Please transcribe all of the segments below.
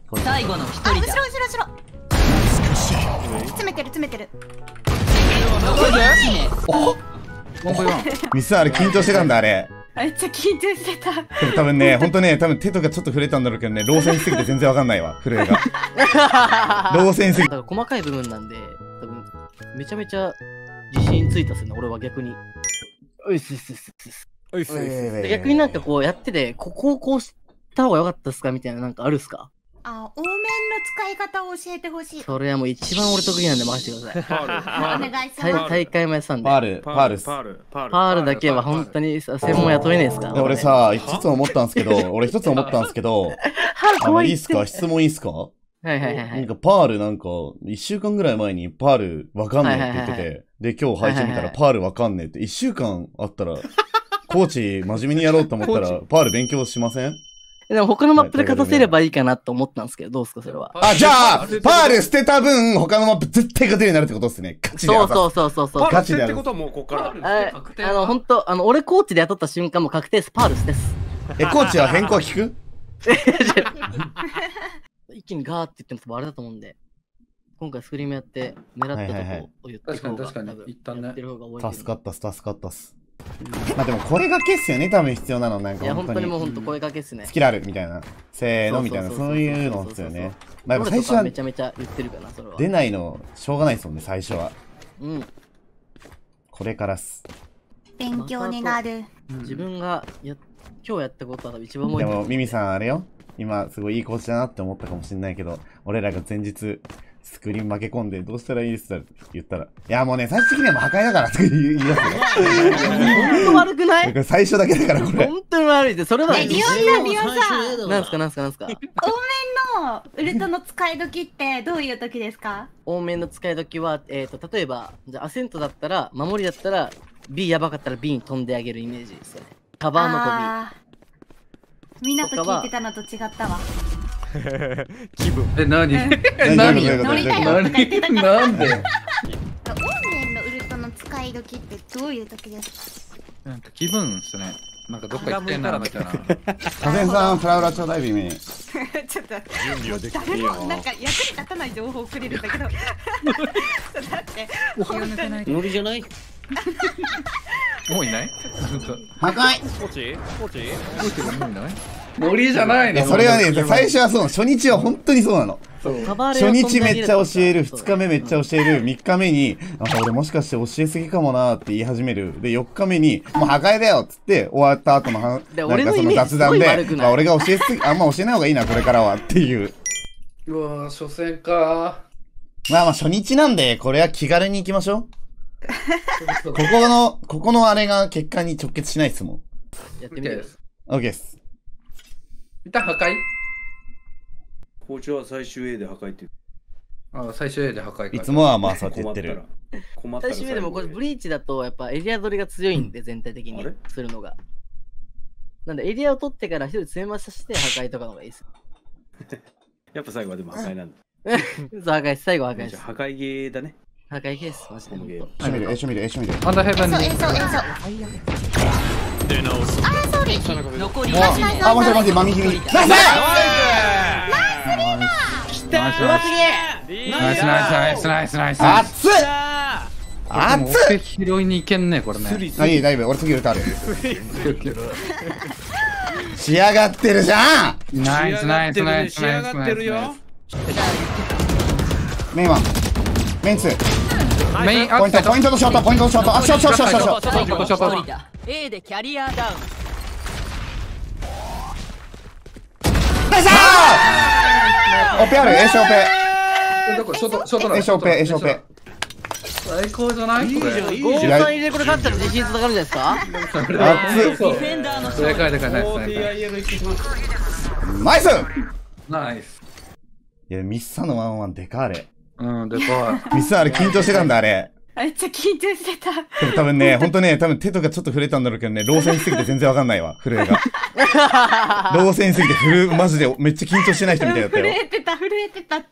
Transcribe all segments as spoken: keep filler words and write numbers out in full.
最後の一人だ。 あ、後ろ後ろ後ろ。詰めてる詰めてる。 ミスあれ緊張してたんだあれ。 めっちゃ緊張してた。 でも多分ね、ほんとね、多分手とかちょっと触れたんだろうけどね、老戦しすぎて全然わかんないわ、震えが。老戦すぎて。 だから細かい部分なんで、多分めちゃめちゃ自信ついたっすね、俺は逆に。ういっすっすっすっす。で逆になんかこうやってて、ここをこうした方が良かったっすかみたいななんかあるっすか？ あ、多めの使い方を教えてほしい。 それはもう一番俺得意なんで任せてください。 お願いします。 大会もやってたんで。 パール、パールっす。 パールだけは本当に専門雇えねえっすか？ 俺さ、一つ思ったんすけど、俺一つ思ったんすけど、あの、いいっすか？質問いいっすか？ はいはいはいはい。 なんかパールなんか、一週間ぐらい前にパールわかんねえって言ってて、で、今日配信見たらパールわかんねえって、一週間あったら、コーチ真面目にやろうと思ったら、パール勉強しません？ でも他のマップで勝たせればいいかなと思ったんですけど、どうですかそれは。 あ、じゃあ、パール捨てた分、他のマップ絶対勝てるようになるってことですね。ガチで。 そうそうそうそうそう。 ガチでやる。 ってことはもうここから。 あの、ほんと、あの、俺コーチで雇った瞬間も確定です。パールスです。 え、コーチは変更聞く？ 一気にガーって言っても多分あれだと思うんで、今回スクリームやって狙ったとこを言って確かに確かに一旦ね。 助かったっす、助かったっす。まあでもこれがけっすよね、多分必要なの。なんかいや、本当にもう本当声かけっすね。 スキルあるみたいな。せーのみたいな、そういうのっすよね。まあでも最初はめちゃめちゃ言ってるかな、それは。 出ないの、しょうがないっすもんね、最初は。 うん。 これからっす。 勉強になる。 自分がや今日やったことは一番覚えてる。 でも、ミミさんあれよ。今、すごいいいコーチだなって思ったかもしれないけど、俺らが前日、スクリーム負け込んで、どうしたらいいですって言ったら、いやもうね、最終的にはもう破壊だからとか言い出すよ。 本当悪くない？ 最初だけだからこれ。 本当に悪いで、それは。 え、リオンさん、リオンさん。 なんすかなんすかなんすか。 多めのウルトの使い時ってどういう時ですか？ 多めの使い時は、えっと、例えば、じゃあアセントだったら、守りだったら、B やばかったら B に飛んであげるイメージですよね。カバーの飛び。 みんなと聞いてたのと違ったわ。 気分。え、何？ 何？ 乗りたいよとか言ってたから。 なんで？ オーメンのウルトの使い時ってどういう時ですか？ なんか気分っすね。なんかどっか行ってんなみたいな。 カゼンさん、フラウラちょうだい、ビミ。 ちょっと、誰もなんか役に立たない情報をくれるんだけど。だって、 ノリじゃない？ もういない？ 破壊！ コーチコーチコーチがもういない？ノリじゃないの？ それはね、最初はそう、初日は本当にそうなの。初日めっちゃ教える、二日目めっちゃ教える、三日目に、あ、俺もしかして教えすぎかもなーって言い始める。で、四日目に、もう破壊だよっつって終わった後のは、なんかその雑談で、まあ俺が教えすぎ、あんま教えない方がいいな、これからはっていう。 うわぁ、初戦かー。まあまあ初日なんで、これは気軽に行きましょう。ここの、ここのあれが結果に直結しないっすもん。 やってみて。 オッケーです。 一旦破壊？ コーチは最終 A で破壊ってああ、最終 A で破壊か。 いつもはまあそうやって言ってる。 最終 A でもこれブリーチだとやっぱエリア取りが強いんで、全体的にするのが。なんでエリアを取ってから一人詰めまさせて破壊とかの方がいいです。 やっぱ最後はでも破壊なんだ。 そう、破壊、最後破壊です。 破壊ゲーだね。 破壊ゲーです、マジで。 エショ見る、エショ見る、エショ見る。 アンダーヘブンに。 えそう、えそう、えそう。あ、ソーリー。 残りあ、もしもし、マミヒミ。ナイス！ ナイスナイスナイスナイスナイスナイス。 熱っ熱っ拾いに行けんね、これね。 あ、いい、だいぶ、俺次ウルトある。仕上がってるじゃん。 ナイスナイスナイスナイス。仕上がってるよ。 メインワン。メインツー。 メインポイント、ポイントとショート、ポイントとショート。あ、ショート、ショート、ショート、ショート。 ショート、ショート。 A でキャリアダウン。 ナイスー！オペある、エーショーペ。 どこ？ショート、ショート。 エーショーペ、エーショーペ。 最高じゃない？これ。 ゴールさん入れこれ勝ったら自信つながるんじゃないですか？ 熱っ。 ディフェンダーのでかいでかいナイスナイス！ ナイス。 いや、ミッサのワンワンでかあれ。 うん、でかい。ミッサあれ緊張してたんだ、あれ。 めっちゃ緊張してた。 でも多分ね、ほんとね、多分手とかちょっと触れたんだろうけどね、老戦しすぎて全然わかんないわ、震えが。老戦しすぎて震え、マジでめっちゃ緊張してない人みたいだったよ。 震えてた、震えてたって。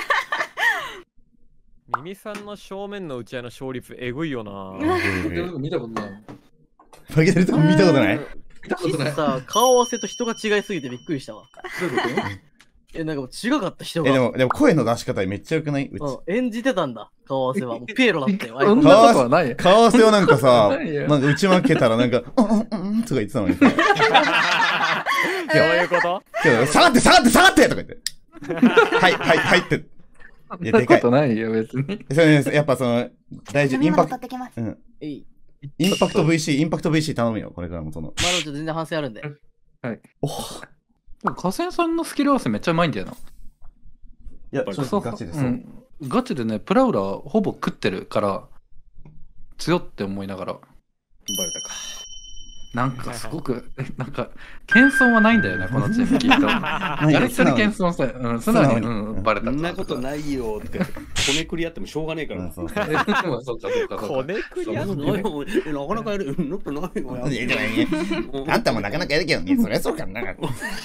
ミミさんの正面の打ち合いの勝率えぐいよな。 見たことない。 負けてるとこ見たことない？ 見たことない。 さ、顔合わせと人が違いすぎてびっくりしたわ。 どういうこえ、なんかもう違かった人え、でが。 も、でも声の出し方めっちゃ良くないうち。 うん、演じてたんだ。顔合わせは。もうピエロだったよ。 そんなことはないよ。 顔合わせをなんかさ、 ないよなんか打ち負けたらなんか、うんうんうんとか言ってたのにさ。 どういうことけど下がって下がって下がってとか言って。はい、はい、はいって。いや、 そんなでかいこと。ないよ、別に。 それねやっぱその、大事、インパクト、 取ってきます。 うん。 えい。 インパクト ブイシー、インパクト ブイシー頼むよ、これからもその。 まだちょっと全然反省あるんで。 お河川さんのスキル合わせめっちゃうまいんだよな。 いや、ちょっとガチですよ。 うん。ガチでね、プラウラほぼ食ってるから、強って思いながら。 バレたか。 なんかすごく、なんか、謙遜はないんだよね、このチーム、きっと。やる気に謙遜さ、うん、素直に、うん、バレた。 そんなことないよって、こねくり合ってもしょうがねえから。 うんそうそうか、そうか、そうか。 こねくりやそんなことないよえなかなかやる。そんなことないよ。 いやじゃないねあんたもなかなかやるけどね、そりゃそうかな。い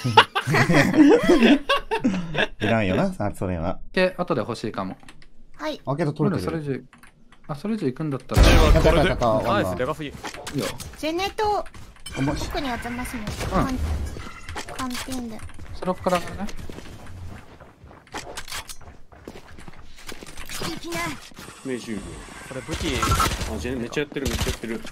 らんよな、さそれは。 で、後で欲しいかも。 はい。 あ、けど取れてる。 それ以上、あ、それ以上行くんだったら、 カタカタカタナイスでかすぎ。 いいよ。 ジェネとおもし奥に集まします。 うんカンカンティーンで。 スロップからね。 名シューこれ武器。 ル。あ、ジェネめっちゃやってる、めっちゃやってる。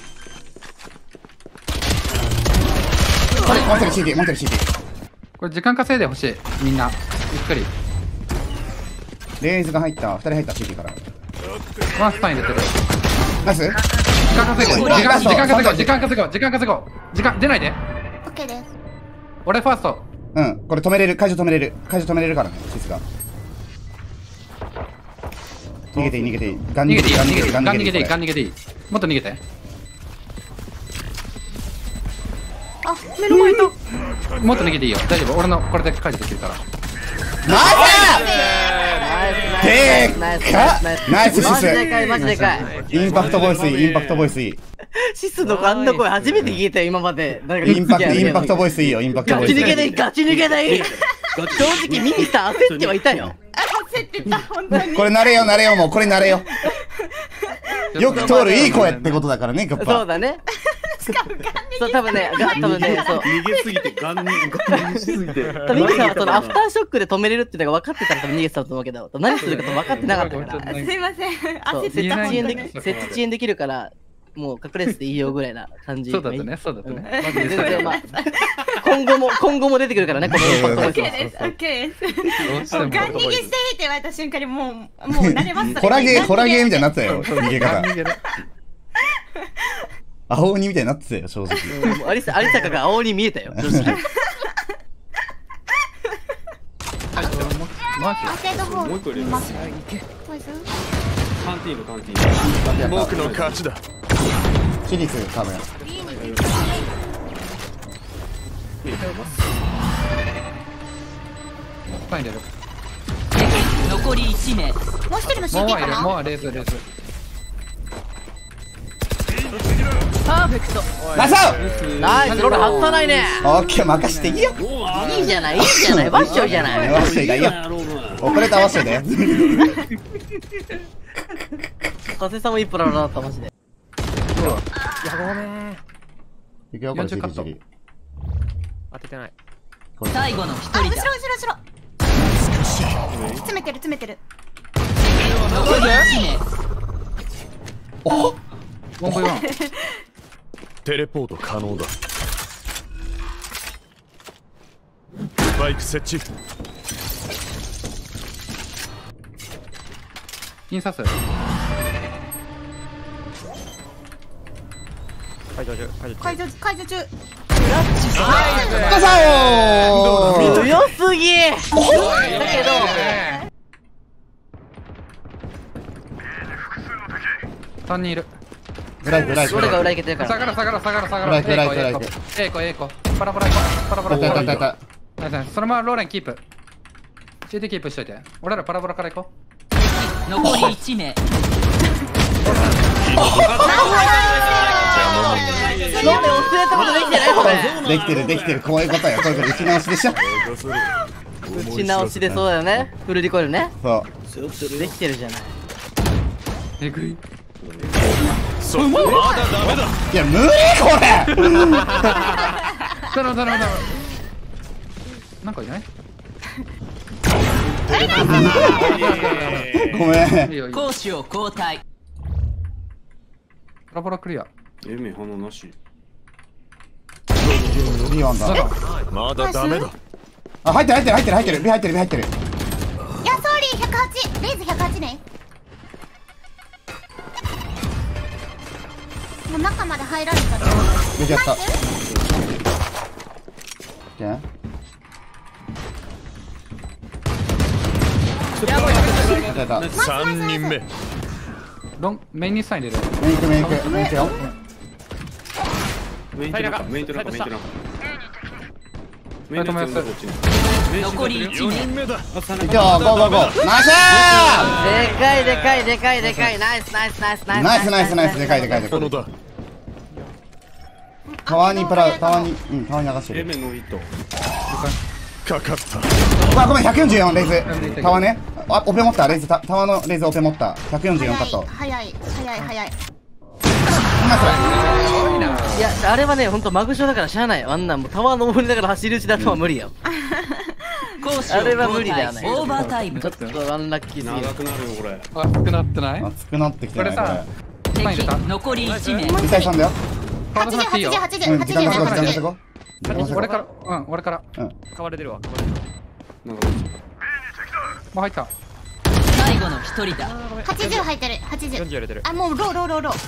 これ、モンテル シーティー、モンテル シーティー。 これ時間稼いでほしい、みんな。ゆっくり。 レイズが入った、二人入った シーティー から。 ワンスパン入れてる。 ナイス時間稼ごう。時間、時間稼ごう。時間稼ごう。時間稼ごう。時間、出ないで。 オッケーです。 俺ファースト。 うん、これ止めれる、解除止めれる。解除止めれるからね、シスが。逃げていい、逃げていい。ガン逃げていい、逃げていい、 ガンガン逃げていい、 逃げていい。 ガン逃げていい。もっと逃げて。 あ、目の前と。 もっと逃げていいよ。大丈夫。俺のこれで解除できるから。 ナイスナイスでーかナイスシマジでスかい、マジでかい。 インパクトボイスいい、インパクトボイスいい。 シスのあんな声初めて聞いたよ、今まで。なんかインパクト、インパクトボボイスいいよ、インパクトボイス。 ガチ逃げでいい、ガチ逃げでいい。正直、ミニスター焦ってはいたよ。 焦ってた、本当に。 これ慣れよ、慣れよ、もうこれ慣れよ。よく通るいい声ってことだからね、カッそうパ。 だね。そう、多分ね、が多分ね、そう。 逃げすぎて、ガン、ガンしすぎて。 多分ミニさんはそのアフターショックで止めれるっていうのが分かってたら多分逃げてたと思うけど、何するかと分かってなかったから。 すいません。 そう、設焦ってた。 置遅延で本き、設置遅延できるから、もう隠れてていいよぐらいな感じ。 そうだったね、そうだったうん。 ね。マジ全で然まあ、今後も、今後も出てくるからね、このインパクトボイス当に。オッケーです。オッケーです。 どうしてもガン逃げしてって言われた瞬間にもう、もう慣れます。 ホラゲー、ホラゲーみたいになってたよ、逃げ方。 逃げる。 青鬼みたいになってたよ、正直。 うんもうアリサ、アリサカが青に見えたよ、正直。 マジアーケードホールもう一個入れる見ます。ボイスカンティーヌ、カンティーヌ。 僕の勝ちだ。私立、多分。 パン入れる。 残りいち名。 もう一人の シーもうティーは入れる。 かな。 もうはレーズ、レーズ。 パーフェクト。 ナイスナイス、ロール外さないね。 オッケー、任していいよ。 いいじゃない、いいじゃない、バッショイじゃない。 合わせていいよ。遅れて合わせて。 加瀬さんもいいプラだった、マジで。 いや、ごめん。 いくよ、これ、じりじり。 当ててない。 最後の一あ、後ろ人だ。 後ろ後ろ。詰めてる詰めてる。 残りいち名。 おワンバイワン。 テレポート可能だ。スパイク設置。 印刷。 解除中、解除中。 解除解除中。 カサオー強すぎだけど、 さんにんいる。 フライフライフ俺がライ。 裏行けてるから。 下がる下がる下がる下がる。 フライフライフライえいこえいこえいこ。パラパラいこ。パラパラいたいたいたいた。 ナイスナイスそのままローレンキープ。シーティーキープしといて。俺らパラパラから行こ残りいち名。 ローレン忘れたことできてないこれ。 できてるできてる、こういうことよ。こういうこと、打ち直しでしょ。 打ち直しでそうだよね。フルリコイルね。 そう。 できてるじゃない。 う。えぐい。 そうまだダメだ。 いや、無理これ頼む頼む頼む。なんかいないごめん。 いいよいいよ。 攻守を交代。 パラパラクリア。 エメ鼻なし。 いいワンだ。 まだダメだ。 あ、入ってる入ってる入ってる入ってる。ビ入ってるビ入ってる。 いや、ソーリーひゃくはち、レイズひゃくはちね。もう中まで入られたね。 ビやった。やったやった。 三人目。 ロン、メインにサイン入れる。 メイン行くメイン行くメイン行くよ。 メインテナカ、メインテナカ、メインテナカ。メインテナカ、こっちに。 残りいち四名。 人目だ。 いくよ、ゴーゴーゴー。ナイスでかいでかいでかいでかい。ナイスナイスナイスナイス。 ナイスナイスナイス。でかいでかいでかい。 このだ。 タワーにプラ、タワーに、うん、タワーに流してエる。 メのヒット。 かかった。 うわ、ごめん、ひゃくよんじゅうよんレイズ。タワーね。あ、オペ持った、レイズ、タワーのレイズオペ持った。ひゃくよんじゅうよんカット。 早い早い早い。 ナイス。 いや、あれはね、ほんとマグショだからしゃあない。あんなんもうタワー登りながら走るうちだとは無理よ。 攻守あれはを交無理だよね。 代。オーバータイムちょ。っとアンラッキーすぎる。 長くなるよ、これ。 熱くなってない？ 熱くなってきてないここれされ。 敵残りいち名。 リサイさんだよ。 カー八十ドさんっていいよ。 八十うん、 八十八時間出してこう、時間出してこう。 十。 時間出してこ俺から、うん、俺から。 う。 買われてるわ。買われてるなんかこっち。 もう入った。 最後の一人だ。 八十入ってる。八十。 よんじゅう入れてる。 あ、もうローローローロー。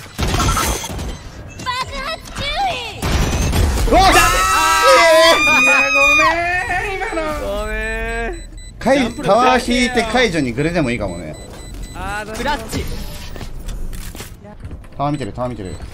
うわっごめん。 かいタワー引いて解除にグレでもいいかもね。 あー、 クラッチ。 タワー見てる、タワー見てる。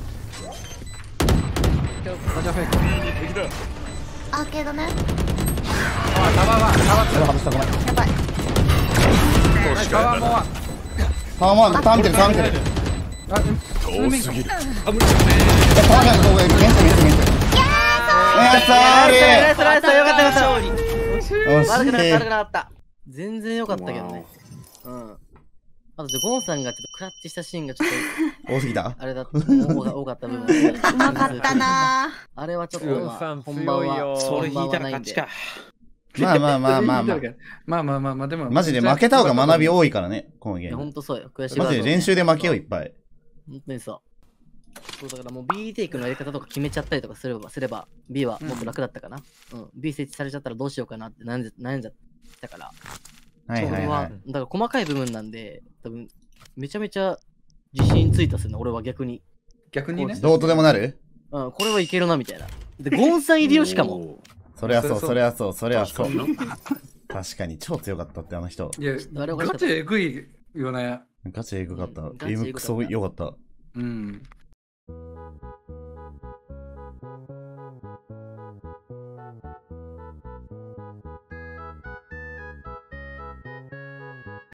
ラジャーフェイク。 アーケードね。 タワーワン、タワーそれ外した、ごめん。 やばい。 ツー。タワーもワン。 タワーも、タワー見てる、タワー見てる。 あ、うん。 遠すぎる。 え、タワーじゃん、ここ、ゲンツ、ゲンツ、ゲンツ。いや、ソーリナイスナイスナイス。よかったよかった。 勝利。 ー。 悪くなかった悪く惜しい。 なかった。全然良かったけどね。うん。あと、ゴンさんがちょっとクラッチしたシーンがちょっ多すぎた。 と、あれだった。多多かった部分。 うまかったなあれはちょっとゴンまあ、 さん本番は。 強いよそれ引いたら勝ちか。 まあまあまあまあまあ。 まあまあまあまあ、でも。 マジで負けた方が学び多いからね、このゲいや、 ーム。 ほんとそうよ。悔しい。 マジで練習で負けよう、いっぱい。 本当にそう。そうだからもう B テイクのやり方とか決めちゃったりとかすれば、すれば B はもっと楽だったかな。うん。B 設置されちゃったらどうしようかなって悩んじゃ悩んじゃったから。 はいはいはい。 だから細かい部分なんで、多分めちゃめちゃ自信ついたっすね、俺は逆に。 逆にね。 どうとでもなる？ うん、これはいけるなみたいな。で、ゴンさん入りよしかも。 それはそう、それはそう、それはそう。確かに超強かったって、あの人。 いや、ガチエグいよね。 ガチエグかった。 ガチエグかったエムクソ良かった。 うん。